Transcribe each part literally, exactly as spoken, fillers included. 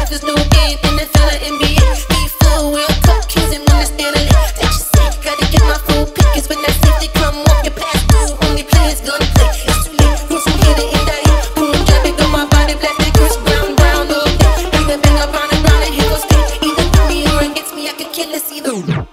Life is no game in the fella N B A. Be full World Cup kings and understand the lit. That you say, gotta get my full pickets when that safety come off your pass through. Only players gonna play. It's too late. From some here to end out here. Boom, drop it on my body, black like Chris Brown, brown, oh yeah. Bring the bang up round and round and here goes stay. Either through me or against me, I could kill us either.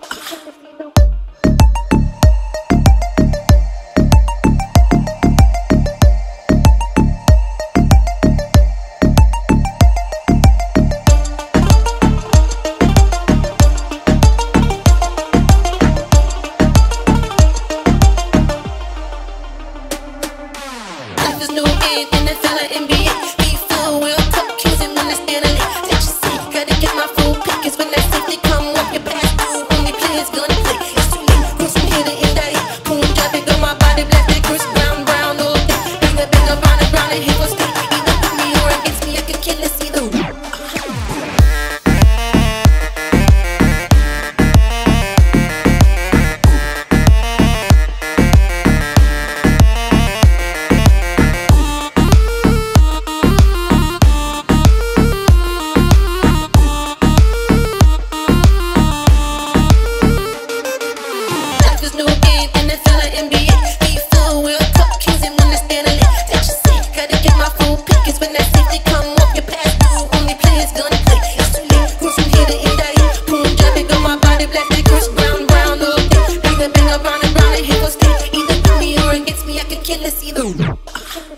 There's no game in the fella N B A. Be full World Cup kings and understand the lit. That you say, gotta get my full pickets when that safety come off your pass through. Only players gonna play. It's too late. From some here to end out here. Boom, drop it on my body, black like Chris Brown, brown, oh yeah. Bring the bang up round and round and here goes stay. Either through me or against me, I could kill us either. There's no game in the fella N B A. Be full World Cup kings and understand the lit. That you say, gotta get my full pickets when that safety come off your pass through. Only players gonna play. It's too late. From some here to end out here. Boom, drop it on my body, black like Chris Brown, brown, oh yeah. Bring the bang up round and round and here goes stay. Either through me or against me, I could kill us either.